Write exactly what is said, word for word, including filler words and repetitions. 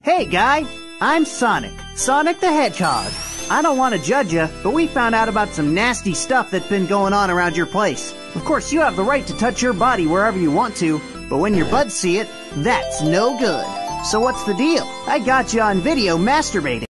Hey guy, I'm Sonic, Sonic the Hedgehog. I don't want to judge you, but we found out about some nasty stuff that's been going on around your place. Of course, you have the right to touch your body wherever you want to, but when your buds see it, that's no good. So what's the deal? I got you on video masturbating.